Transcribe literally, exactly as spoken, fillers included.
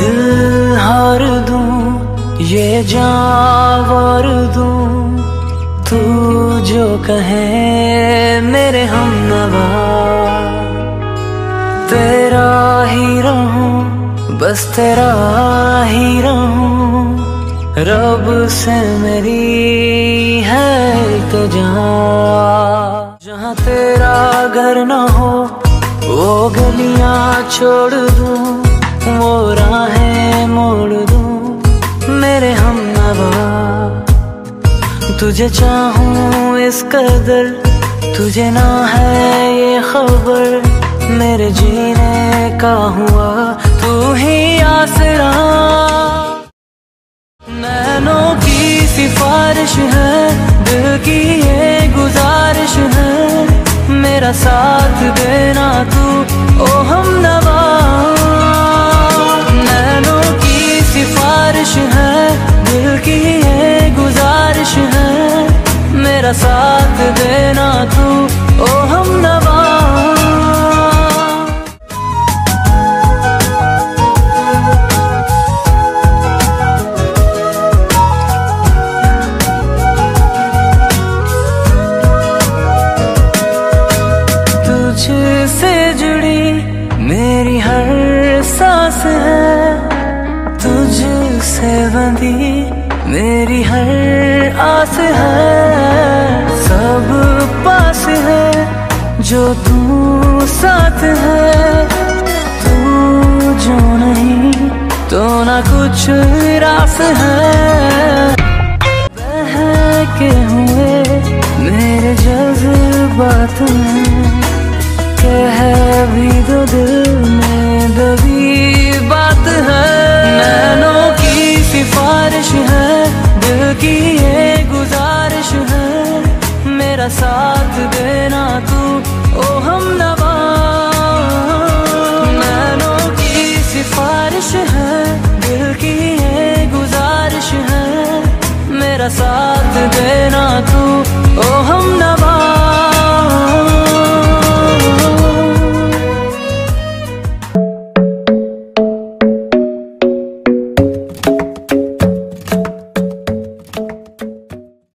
दिल हार दूं ये जान वार दूं, तू जो कहे मेरे हमनवा। तेरा ही रहूं बस तेरा ही रहूं, रब से मेरी है इल्तिजा। जहाँ तेरा घर न हो वो गलियां छोड़ दूं, वो राहें मोड़ दूं मेरे हमनवा। तुझे चाहूं इस कदर, तुझे ना है ये खबर, मेरे जीने का हुआ तू ही आसरा। नैनों की सिफारिश है, दिल की ये गुजारिश है, मेरा साथ देना तू ओ हमनवा। नैनों की सिफारिश है, दिल की ये गुजारिश है, मेरा साथ देना तू ओ हमनवा। तुझसे जुड़ी मेरी हर सांस है, तुझसे बंधी मेरी हर आस है। सब पास है जो तू साथ है, तू जो नहीं तो ना कुछ रास है। बहके हुए मेरे जज्बात में, कह भी दो दिल में दबी बात है। नैनों की सिफारिश है, दिल की ये गुजारिश है, मेरा साथ देना तू ओ हमनवा। नैनों की सिफारिश है, दिल की ये गुजारिश है, मेरा साथ देना तू ओ हमनवा।